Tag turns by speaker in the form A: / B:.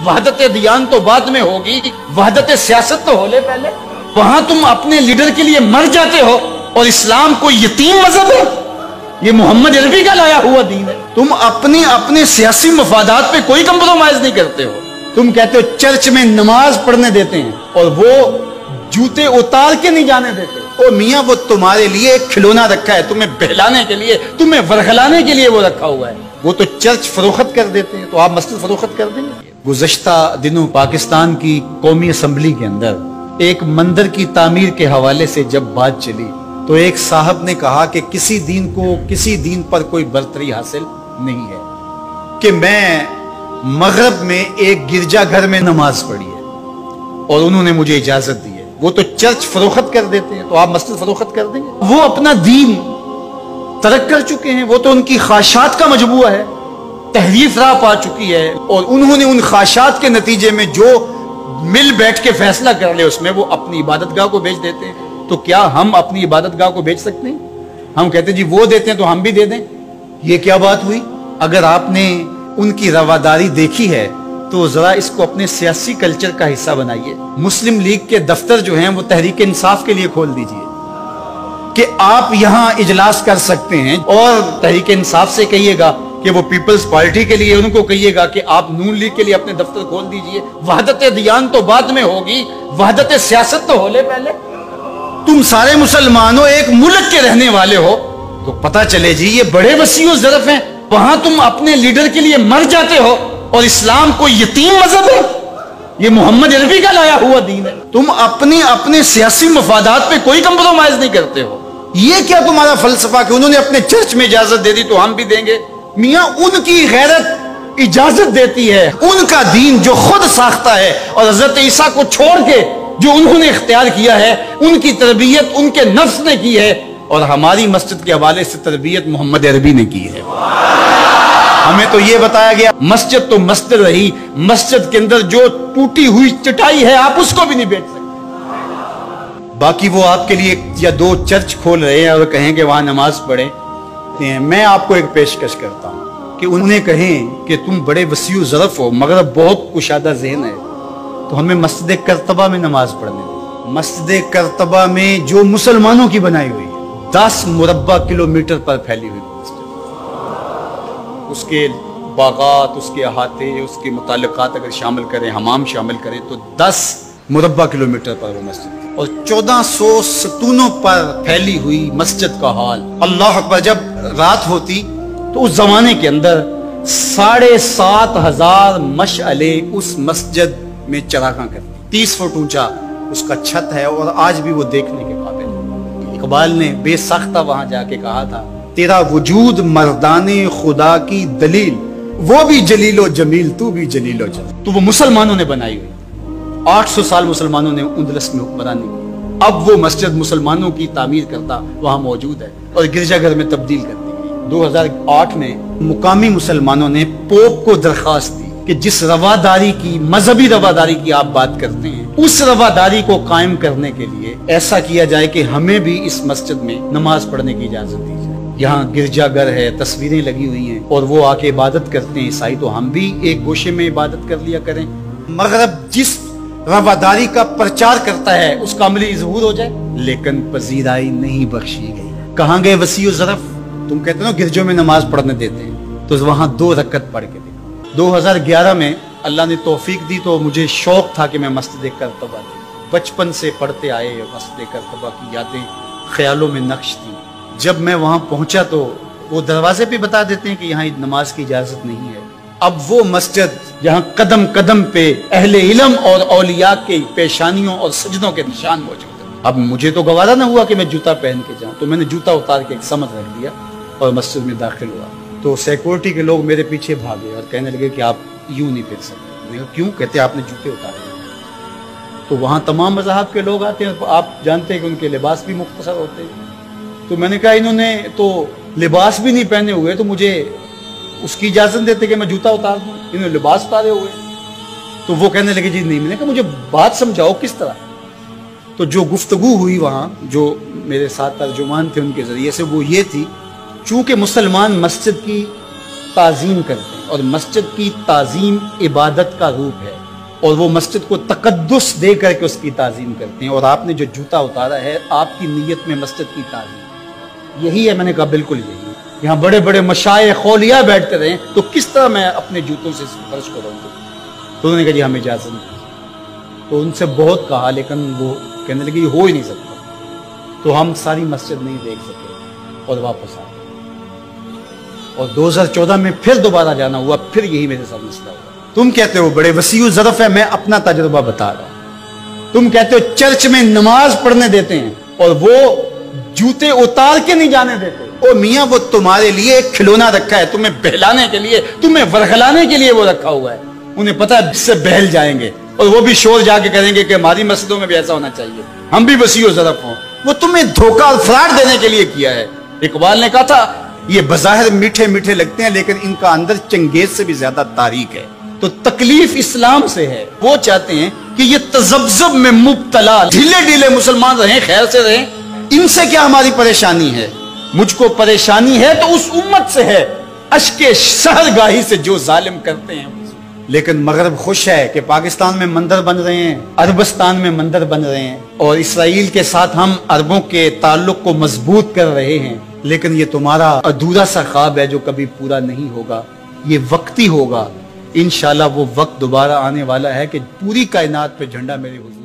A: وحدت دیان تو بعد میں ہوگی، وحدت سیاست تو ہو لے پہلے۔ وہاں تم اپنے لیڈر کے لیے مر جاتے ہو، اور اسلام کوئی یتیم مذہب ہے؟ یہ محمد عربی کا لایا ہوا دین ہے۔ تم اپنے سیاسی مفادات پہ کوئی کمپرومائز نہیں کرتے ہو۔ تم کہتے ہو چرچ میں نماز پڑھنے دیتے ہیں، اور وہ جوتے اتار کے نہیں جانے دیتے۔ او میاں، وہ تمہارے لیے ایک کھلونا رکھا ہے، تمہیں بہلانے کے لیے، تمہیں ورغلانے کے لیے وہ رکھا ہوا ہے۔ وہ تو چرچ فروخت کر دیتے ہیں، تو آپ مسجد فروخت کر دیں گے؟ گزشتہ دنوں پاکستان کی قومی اسمبلی کے اندر ایک مندر کی تعمیر کے حوالے سے جب بات چلی تو ایک صاحب نے کہا کہ کسی دین پر کوئی برتری حاصل نہیں ہے، کہ میں مغرب میں ایک گرجا گھر میں نماز پڑھی ہے اور انہوں نے مجھے اجازت دی ہے۔ وہ تو چرچ فروخت کر دیتے ہیں، تو آپ مسجد فروخت کر دیں گے؟ وہ اپنا دین ترک کر چکے ہیں، وہ تو ان کی خواہشات کا مجموعہ ہے، تحریف راہ پا چکی ہے، اور انہوں نے ان خواہشات کے نتیجے میں جو مل بیٹھ کے فیصلہ کر لے اس میں وہ اپنی عبادت گاہ کو بیچ دیتے ہیں۔ تو کیا ہم اپنی عبادت گاہ کو بیچ سکتے ہیں؟ ہم کہتے ہیں جی وہ دیتے ہیں تو ہم بھی دے دیں؟ یہ کیا بات ہوئی؟ اگر آپ نے ان کی رواداری دیکھی ہے تو ذرا اس کو اپنے سیاسی کلچر کا حصہ بنائیے۔ مسلم لیگ کے دفتر جو ہیں وہ تحریک انصاف کے لیے کھول دیجئے کہ آپ یہاں اجلاس کر سکتے ہیں، اور تحریک انصاف سے کہیے گا کہ وہ پیپلز پارٹی کے لیے ان کو کہیے گا کہ آپ نون لیگ کے لیے اپنے دفتر کھول دیجئے۔ وحدت دیان تو بعد میں ہوگی، وحدت سیاست تو ہو لے پہلے۔ تم سارے مسلمانوں ایک ملک کے رہنے والے ہو تو پتہ چلے جی یہ بڑے وسیع و ظرف ہیں۔ وہاں تم اپنے لیڈر کے لیے مر جاتے ہو، اور اسلام کوئی یتیم مذہب ہے؟ یہ محمد عربی کا لایا ہوا دین ہے۔ تم اپنے سیاسی مفادات پہ کوئی کمپرومائز نہیں کرتے ہو۔ یہ کیا تمہارا فلسفہ کہ انہوں نے اپنے چرچ میں اجازت دے دی تو ہم بھی دیں گے؟ میاں، ان کی غیرت اجازت دیتی ہے، ان کا دین جو خود ساختہ ہے، اور حضرت عیسیٰ کو چھوڑ کے جو انہوں نے اختیار کیا ہے ان کی تربیت ان کے نفس نے کی ہے، اور ہماری مسجد کے حوالے سے تربیت محمد عربی نے کی ہے۔ ہمیں تو یہ بتایا گیا مسجد تو مسجد رہی، مسجد کے اندر جو ٹوٹی ہوئی چٹائی ہے آپ اس کو بھی نہیں بیچ سکتے۔ باقی وہ آپ کے لیے یا دو چرچ کھول رہے ہیں اور کہیں کہ وہاں نماز پڑھیں، میں آپ کو ایک پیشکش کرتا ہوں کہ انہیں کہیں کہ تم بڑے وسیع و ظرف ہو، مگر بہت کشادہ ذہن ہے، تو ہمیں مسجد کرتبہ میں نماز پڑھنے دیں۔ مسجد کرتبہ میں جو مسلمانوں کی بنائی ہوئی ہے، 10 مربع کلومیٹر پر پھیلی ہوئی مسجد، اس کے باغات، اس کے احاطے، اس کے متعلقات اگر شامل کریں، حمام شامل کریں تو 10 مربع کلومیٹر پر وہ مسجد، اور 1400 ستونوں پر پھیلی ہوئی مسجد کا حال۔ اللہ اکبر، جب رات ہوتی تو اس زمانے کے اندر 7500 مشعلے اس مسجد میں چراغاں کرتی، 30 فٹ اونچا اس کا چھت ہے، اور آج بھی وہ دیکھنے کے قابل ہے۔ اقبال نے بے ساختہ وہاں جا کے کہا تھا، تیرا وجود مردان خدا کی دلیل، وہ بھی جلیل و جمیل، تو بھی جلیل و جمیل۔ تو وہ مسلمانوں نے بنائی ہوئی، 800 سال مسلمانوں نے اندلس میں حکمرانی کی، اب وہ مسجد مسلمانوں کی تعمیر کرتا وہاں موجود ہے، اور گرجا گھر میں تبدیل کر دی گئی۔ 2008 میں مقامی مسلمانوں نے پوپ کو درخواست دی کہ جس رواداری کی، مذہبی رواداری کی آپ بات کرتے ہیں، اس رواداری کو قائم کرنے کے لیے ایسا کیا جائے کہ ہمیں بھی اس مسجد میں نماز پڑھنے کی اجازت دی جائے۔ یہاں گرجا گھر ہے، تصویریں لگی ہوئی ہیں، اور وہ آ کے عبادت کرتے ہیں عیسائی، تو ہم بھی ایک گوشے میں عبادت کر لیا کریں۔ مغرب جس رواداری کا پرچار کرتا ہے اس کا عملی ظہور ہو جائے، لیکن پذیرائی نہیں بخشی گئی۔ کہاں گئے وسیع و ظرف؟ تم کہتے ہو گرجوں میں نماز پڑھنے دیتے ہیں، تو وہاں 2 رکعت پڑھ کے دیکھو۔ 2011 میں اللہ نے توفیق دی تو مجھے شوق تھا کہ میں مسجد کرتبہ دوں۔ بچپن سے پڑھتے آئے، مسجد کرتبہ کی یادیں خیالوں میں نقش تھی۔ جب میں وہاں پہنچا تو وہ دروازے پہ بتا دیتے ہیں کہ یہاں نماز کی اجازت نہیں ہے۔ اب وہ مسجد جہاں قدم قدم پہ اہل علم اور اولیاء کے پیشانیوں اور سجدوں کے نشان موجود ہیں، اب مجھے تو گوارا نہ ہوا کہ میں جوتا پہن کے جاؤں، تو میں نے جوتا اتار کے ایک سمت رکھ دیا اور مسجد میں داخل ہوا، تو سیکورٹی کے لوگ میرے پیچھے بھاگے اور کہنے لگے کہ آپ یوں نہیں پھر سکتے۔ میں کہا کیوں؟ کہتے آپ نے جوتے اتارے۔ تو وہاں تمام مذاہب کے لوگ آتے ہیں، آپ جانتے ہیں کہ ان کے لباس بھی مختصر ہوتے ہیں، تو میں نے کہا انہوں نے تو لباس بھی نہیں پہنے ہوئے، تو مجھے اس کی اجازت دیتے کہ میں جوتا اتار دوں؟ انہوں نے لباس اتارے ہوئے۔ تو وہ کہنے لگے جی نہیں۔ میں نے کہا مجھے بات سمجھاؤ کس طرح؟ تو جو گفتگو ہوئی وہاں، جو میرے ساتھ ترجمان تھے ان کے ذریعے سے، وہ یہ تھی، چونکہ مسلمان مسجد کی تعظیم کرتے ہیں، اور مسجد کی تعظیم عبادت کا روپ ہے، اور وہ مسجد کو تقدس دے کر کے اس کی تعظیم کرتے ہیں۔ اور آپ نے جو جوتا اتارا ہے، آپ کی نیت میں مسجد کی تعظیم یہی ہے۔ میں نے کہا بالکل یہی ہے۔ یہاں بڑے بڑے مشائخ اولیاء بیٹھتے رہیں تو کس طرح میں اپنے جوتوں سے فرش کروں گا؟ تو انہوں نے کہا جی ہم اجازت نہیں۔ تو ان سے بہت کہا، لیکن وہ کہنے لگے یہ ہو ہی نہیں سکتا۔ تو ہم ساری مسجد نہیں دیکھ سکے اور واپس آ گئے، اور 2014 میں پھر دوبارہ جانا ہوا، پھر یہی میرے ساتھ مسئلہ ہوا۔ تم کہتے ہو بڑے وسیع ظرف ہے، میں اپنا تجربہ بتا رہا ہوں۔ تم کہتے ہو چرچ میں نماز پڑھنے دیتے ہیں اور وہ جوتے اتار کے نہیں جانے دیتے۔ او میاں، وہ تمہارے لیے ایک کھلونا رکھا ہے، تمہیں بہلانے کے لیے، تمہیں ورغلانے کے لیے وہ رکھا ہوا ہے۔ انہیں پتا ہے اس سے بہل جائیں گے، اور وہ بھی شور جا کے کریں گے کہ ہماری مسجدوں میں بھی ایسا ہونا چاہیے، ہم بھی وسیع ظرف ہوں۔ وہ تمہیں دھوکہ اور فراڈ دینے کے لیے کیا ہے۔ اقبال نے کہا تھا یہ بظاہر میٹھے میٹھے لگتے ہیں، لیکن ان کا اندر چنگیز سے بھی زیادہ تاریک ہے۔ تو تکلیف اسلام سے ہے۔ وہ چاہتے ہیں کہ یہ تذبذب میں مبتلا ڈھیلے ڈھیلے مسلمان رہیں، خیر سے رہیں۔ ان سے کیا ہماری پریشانی ہے؟ مجھ کو پریشانی ہے تو اس امت سے ہے، اشک شہرگاہی سے جو ظالم کرتے ہیں۔ لیکن مغرب خوش ہے کہ پاکستان میں مندر بن رہے ہیں، عربستان میں مندر بن رہے ہیں، اور اسرائیل کے ساتھ ہم عربوں کے تعلق کو مضبوط کر رہے ہیں۔ لیکن یہ تمہارا ادھورا سا خواب ہے جو کبھی پورا نہیں ہوگا، یہ وقتی ہوگا۔ انشاءاللہ وہ وقت دوبارہ آنے والا ہے کہ پوری کائنات پہ جھنڈا میرے حضور